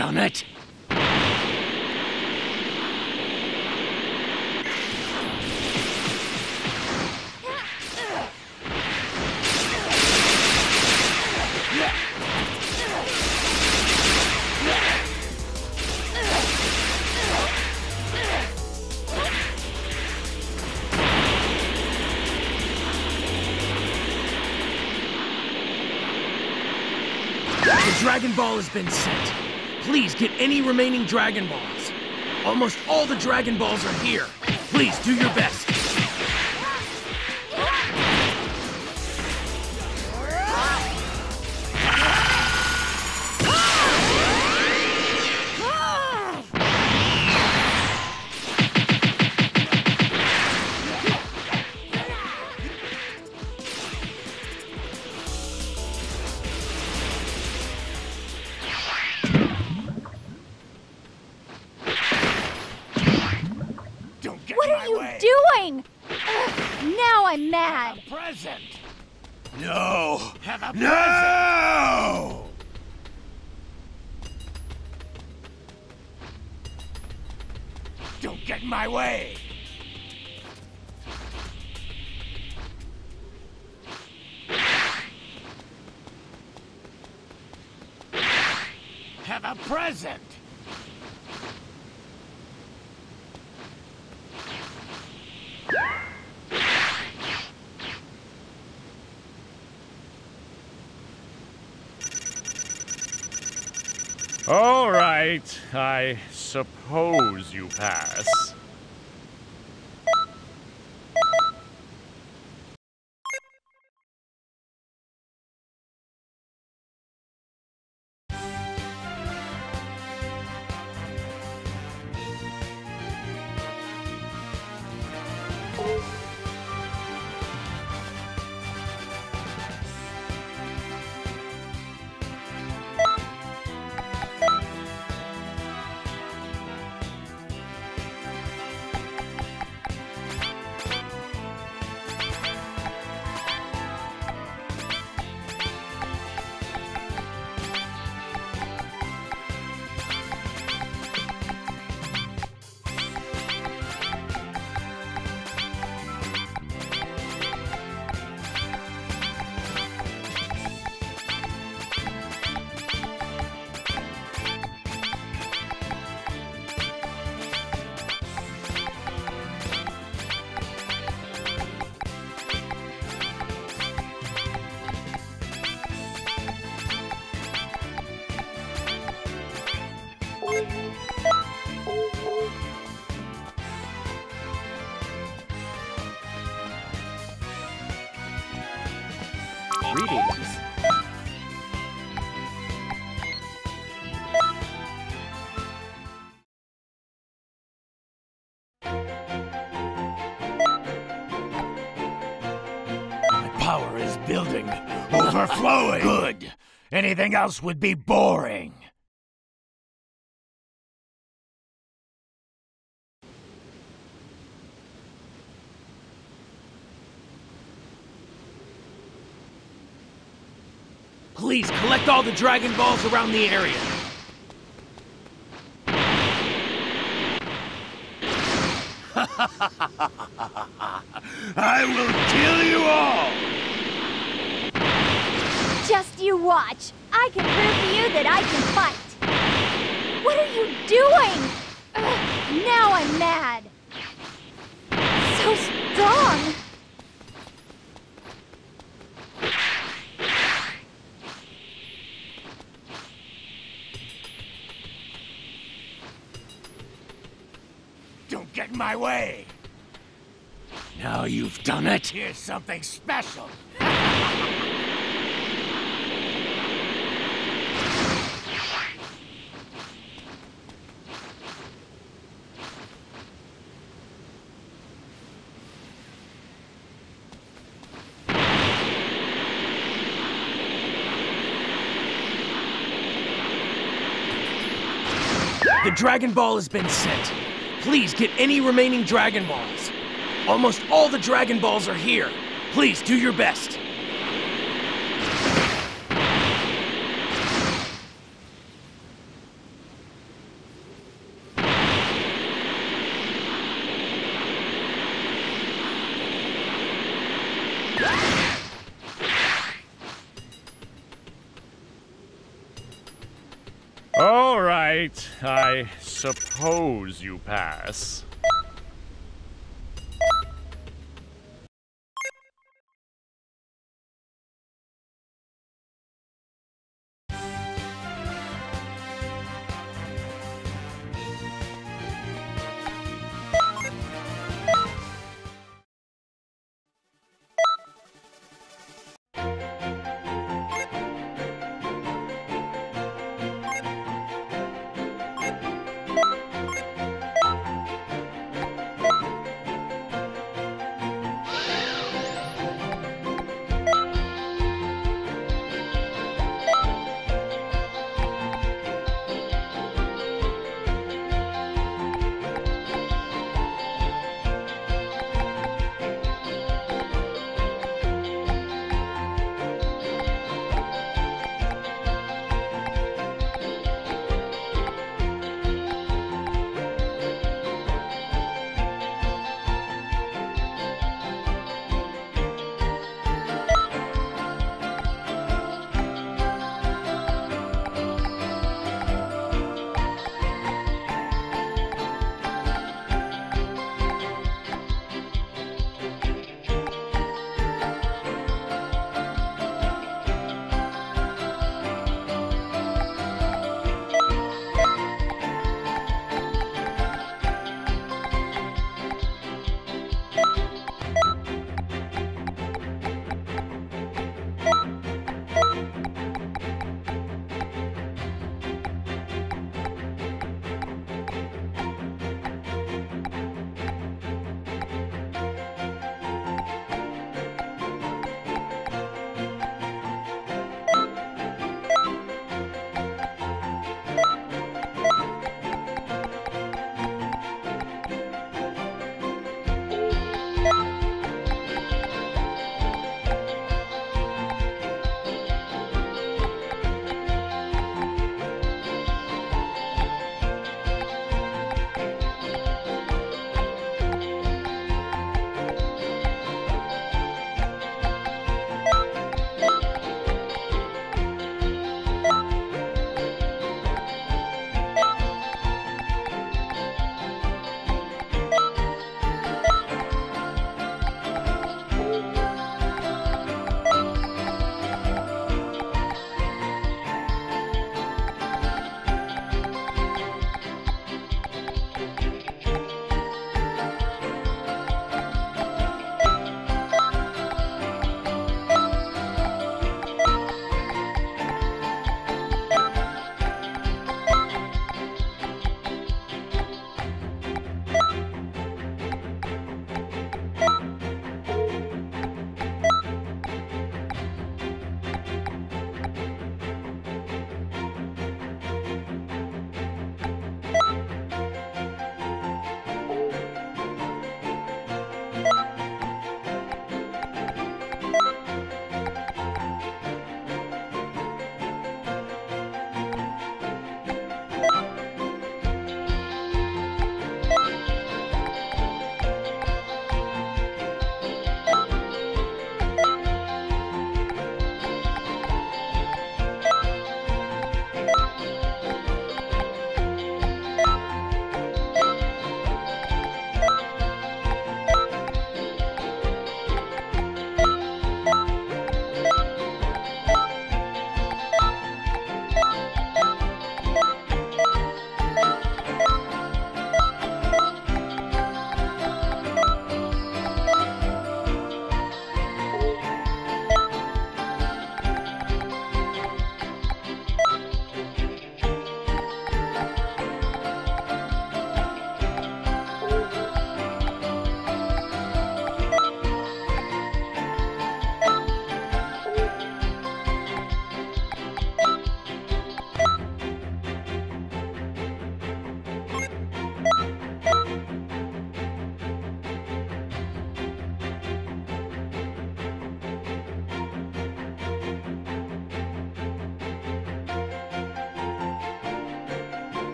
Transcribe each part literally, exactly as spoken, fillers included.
done it! The Dragon Ball has been sent. Please get any remaining Dragon Balls. Almost all the Dragon Balls are here. Please do your best. What are you doing? Ugh, now I'm mad. Have a present. No! Have a No! present. Don't get in my way. Have a present. All right, I suppose you pass. Greetings. My power is building, overflowing. Good. Anything else would be boring. Please collect all the Dragon Balls around the area. I will kill you all! Just you watch. I can prove to you that I can fight. What are you doing? Ugh, now I'm mad. So strong. Don't get in my way. Now you've done it. Here's something special. The Dragon Ball has been sent. Please get any remaining Dragon Balls. Almost all the Dragon Balls are here. Please do your best. All right, I suppose you pass.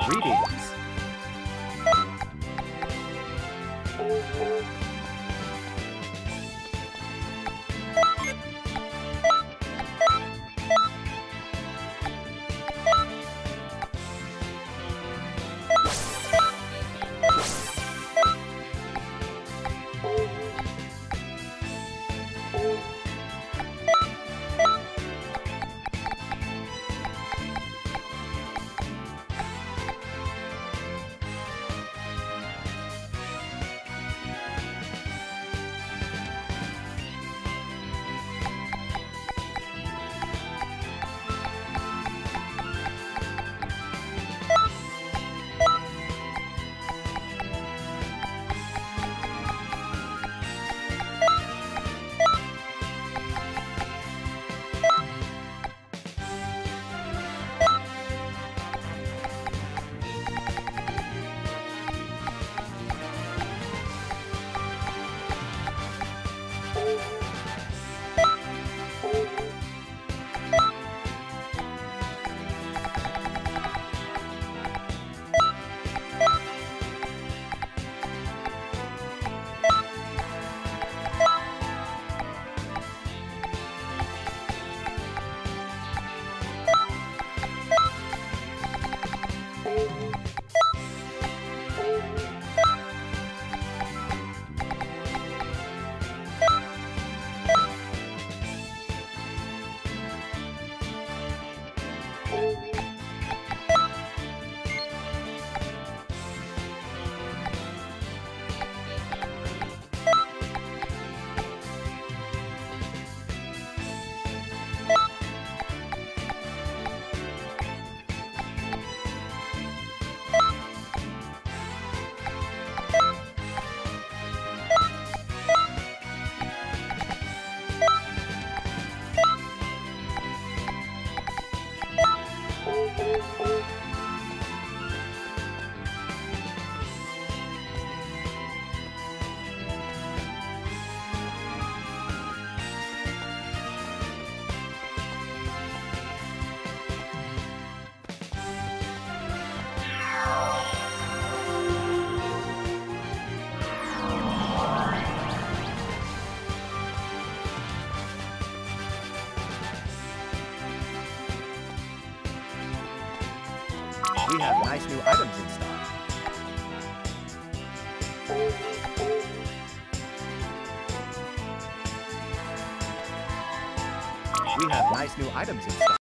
Greetings. We have nice new items in stock. We have nice new items in stock.